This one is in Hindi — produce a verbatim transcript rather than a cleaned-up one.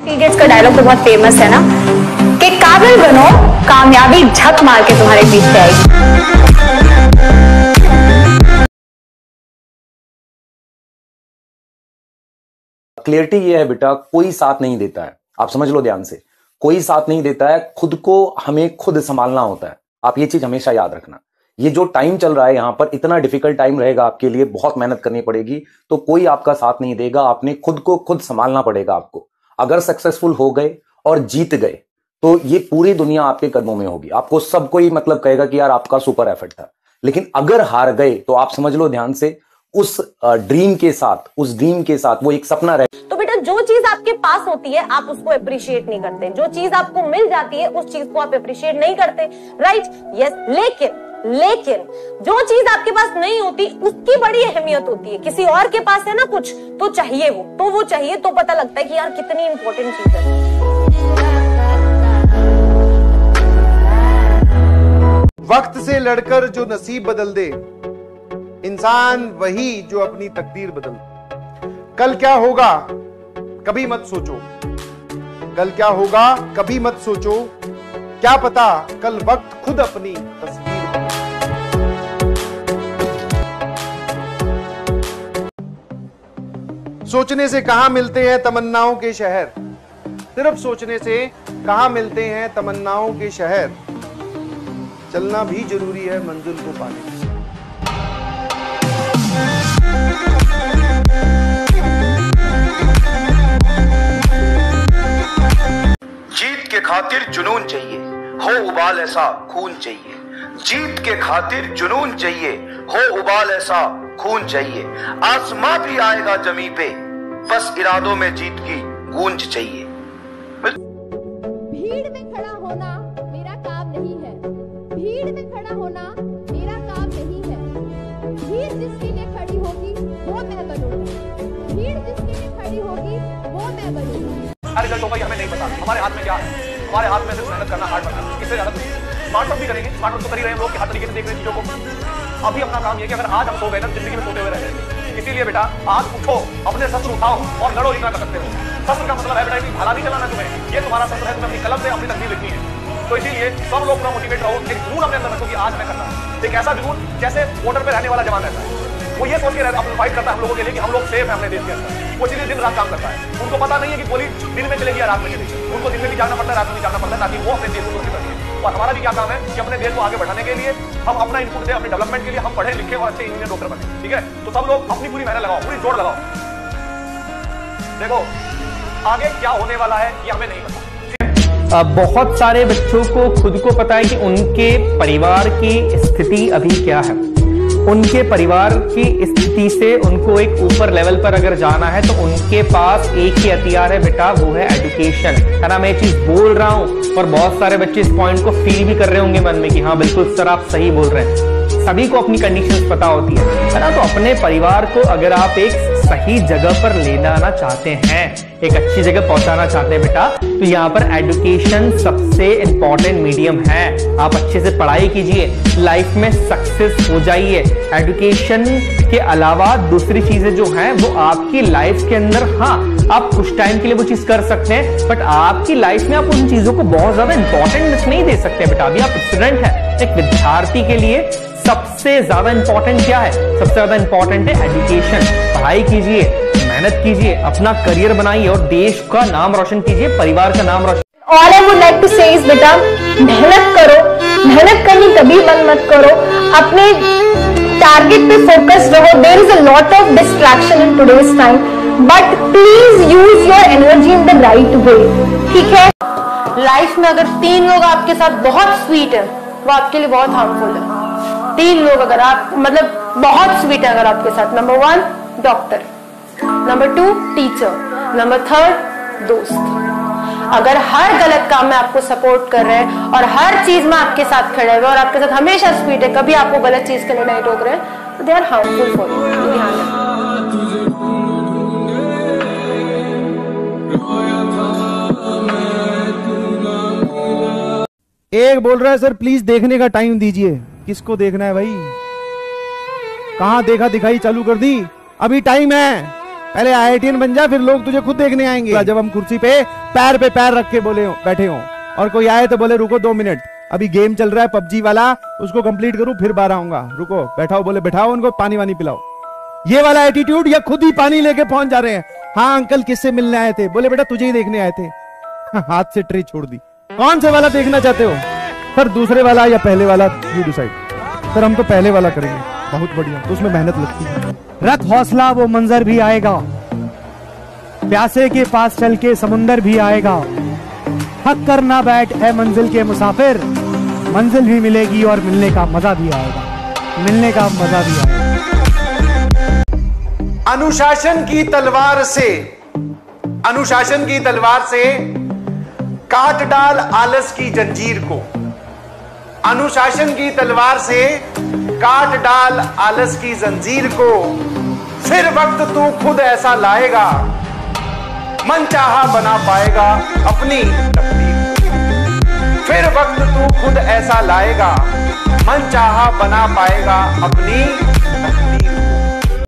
बिल गेट्स का डायलॉग तो बहुत फेमस है ना कि काबिल बनो, कामयाबी झक मार के तुम्हारे पीछे आएगी। क्लियरिटी ये है बेटा, कोई साथ नहीं देता है। आप समझ लो ध्यान से, कोई साथ नहीं देता है, खुद को हमें खुद संभालना होता है। आप ये चीज हमेशा याद रखना। ये जो टाइम चल रहा है यहां पर, इतना डिफिकल्ट टाइम रहेगा आपके लिए, बहुत मेहनत करनी पड़ेगी, तो कोई आपका साथ नहीं देगा। आपने खुद को खुद संभालना पड़ेगा आपको। अगर सक्सेसफुल हो गए और जीत गए तो ये पूरी दुनिया आपके कदमों में होगी। आपको सब कोई मतलब कहेगा कि यार आपका सुपर एफर्ट था। लेकिन अगर हार गए तो आप समझ लो ध्यान से, उस ड्रीम के साथ, उस ड्रीम के साथ वो एक सपना रहे। तो बेटा जो चीज आपके पास होती है आप उसको अप्रिशिएट नहीं करते, जो चीज आपको मिल जाती है उस चीज को आप अप्रिशिएट नहीं करते, राइट? यस। लेकिन लेकिन जो चीज आपके पास नहीं होती उसकी बड़ी अहमियत होती है। किसी और के पास है ना कुछ, तो चाहिए वो तो वो चाहिए तो पता लगता है कि यार कितनी इंपॉर्टेंट चीज है। वक्त से लड़कर जो नसीब बदल दे, इंसान वही जो अपनी तकदीर बदल दे। कल क्या होगा कभी मत सोचो, कल क्या होगा कभी मत सोचो, क्या पता कल वक्त खुद अपनी तस्वीर। सोचने से कहां मिलते हैं तमन्नाओं के शहर, सिर्फ सोचने से कहां मिलते हैं तमन्नाओं के शहर। चलना भी जरूरी है मंजिल को पाने। जीत के खातिर जुनून चाहिए, हो उबाल ऐसा खून चाहिए। जीत के खातिर जुनून चाहिए, हो उबाल ऐसा खून चाहिए। आसमां भी आएगा जमी पे, बस इरादों में जीत की गूंज चाहिए। भीड़ में खड़ा होना मेरा काम नहीं है, भीड़ में खड़ा होना मेरा काम नहीं है। भीड़ जिसके लिए खड़ी होगी वो मैं बनूंगी, भीड़ जिसके लिए खड़ी होगी वो मैं बनूंगी। रिजल्ट होगा ये हमें नहीं पता, हमारे हाथ में क्या है? हमारे हाथ में सिर्फ मेहनत करना, हार्ड वर्क करना। इससे ज्यादा स्मार्ट वर्क भी करेंगे, स्मार्ट वर्क तो कर ही रहे हैं लोग, हर तरीके से देख रहे हैं चीजों को। अभी अपना काम ये कि अगर आज हम सो गए ना, जिंदगी में सोते हुए रह जाएंगे। इसीलिए बेटा आज उठो, अपने शस्त्र उठाओ और लड़ो जितना कर सकते हो। शस्त्र का मतलब है बेटा कि भाला नहीं चलाना तुम्हें, ये तुम्हारा शस्त्र है, तुम्हें अपनी कलम से अपनी तकदीर लिखनी है। तो इसीलिए सब लोग पूरा मोटिवेट रहो, एक जुनून अपने अंदर रखो कि आज मैं करना है। एक ऐसा जुनून जैसे बॉर्डर पे रहने वाला जवान रहता है, वो ये सोच के अपना फाइट करता है हम लोगों के लिए कि हम लोग सेफ हैं अपने देश के अंदर। वो इसीलिए दिन रात काम करता है। उनको पता नहीं है कि गोली दिन में चलेगी या रात में चलेगी, उनको दिन में भी जाना पड़ता है, रात में भी जाना पड़ता है, ताकि वो अपने देश को सुरक्षित रखें। और हमारा भी क्या काम है कि अपने देश को आगे बढ़ाने के लिए हम अपना इनपुट दें, अपने डेवलपमेंट के लिए हम पढ़े लिखे और अच्छे इंजीनियर डॉक्टर बने। ठीक है, तो सब लोग अपनी पूरी मेहनत लगाओ, पूरी जोर लगाओ। देखो आगे क्या होने वाला है ये हमें नहीं पता। बहुत सारे बच्चों को खुद को पता है कि उनके परिवार की स्थिति अभी क्या है। उनके परिवार की स्थिति से उनको एक ऊपर लेवल पर अगर जाना है तो उनके पास एक ही हथियार है बेटा, वो है एजुकेशन। है ना, मैं ये चीज बोल रहा हूं और बहुत सारे बच्चे इस पॉइंट को फील भी कर रहे होंगे मन में कि हाँ बिल्कुल सर आप सही बोल रहे हैं। सभी को अपनी कंडीशंस पता होती है, है ना। तो अपने परिवार को अगर आप एक सही जगह पर ले जाना चाहते हैं, एक अच्छी जगह पहुंचाना चाहते हैं बेटा, तो यहाँ पर एजुकेशन सबसे इंपॉर्टेंट मीडियम है। आप अच्छे से पढ़ाई कीजिए, लाइफ में सक्सेस हो जाइए। एजुकेशन के अलावा दूसरी चीजें जो हैं वो आपकी लाइफ के अंदर, हाँ आप कुछ टाइम के लिए वो चीज कर सकते हैं, बट आपकी लाइफ में आप उन चीजों को बहुत ज्यादा इंपॉर्टेंट नहीं दे सकते बेटा। अभी आप स्टूडेंट हैं, एक विद्यार्थी के लिए सबसे ज्यादा इंपॉर्टेंट क्या है? सबसे ज्यादा इंपॉर्टेंट है एजुकेशन। पढ़ाई कीजिए, मेहनत कीजिए, अपना करियर बनाइए और देश का नाम रोशन कीजिए, परिवार का नाम रोशन। All I would like to say is बेटा मेहनत करो, मेहनत करनी कभी बंद मत करो, अपने टारगेट पे फोकस रहो। There is a lot of distraction in today's time, but please use your energy in the right way. ठीक है? लाइफ में अगर तीन लोग आपके साथ बहुत स्वीट है वो आपके लिए बहुत हार्मफुल है। तीन लोग अगर आप मतलब बहुत स्वीट है अगर आपके साथ, number one doctor, number two teacher, number third दोस्त। अगर हर गलत काम में आपको सपोर्ट कर रहे हैं और हर चीज में आपके साथ खड़े हुए और आपके साथ हमेशा स्वीट है, कभी आपको गलत चीज के लिए नहीं टोक रहे हैं, तो they are harmful for you. ध्यान रखना। एक बोल रहा है सर प्लीज देखने का टाइम दीजिए। किसको देखना है भाई? कहां देखा दिखाई चालू कर दी? अभी टाइम है, पहले आईआईटीएन बन जा, फिर लोग तुझे खुद देखने आएंगे। जब हम कुर्सी पे पैर पे पैर रख के बोले हो, बैठे हो और कोई आए तो बोले रुको दो मिनट, अभी गेम चल रहा है पबजी वाला, उसको कंप्लीट करूं फिर बाहर आऊंगा, रुको बैठाओ, बोले बैठाओ उनको, पानी वानी पिलाओ। ये वाला एटीट्यूड, या खुद ही पानी लेके पहुंच जा रहे हैं। हाँ अंकल किससे मिलने आए थे? बोले बेटा तुझे ही देखने आए थे। हाथ से ट्रे छोड़ दी। कौन से वाला देखना चाहते हो सर, दूसरे वाला या पहले वाला? You decide. सर हम तो पहले वाला करेंगे। बहुत बढ़िया, तो उसमें मेहनत लगती है। रख हौसला वो मंजर भी आएगा, प्यासे के पास चल के समुंदर भी आएगा। हक कर ना बैठ है मंजिल के मुसाफिर, मंजिल भी मिलेगी और मिलने का मजा भी आएगा, मिलने का मजा भी आएगा। अनुशासन की तलवार से, अनुशासन की तलवार से काट डाल आलस की जंजीर को। अनुशासन की तलवार से काट डाल आलस की जंजीर को, फिर वक्त तू खुद ऐसा लाएगा, मन चाहा बना पाएगा अपनी तकदीर। फिर वक्त तू खुद ऐसा लाएगा, मन चाहा बना पाएगा अपनी तकदीर।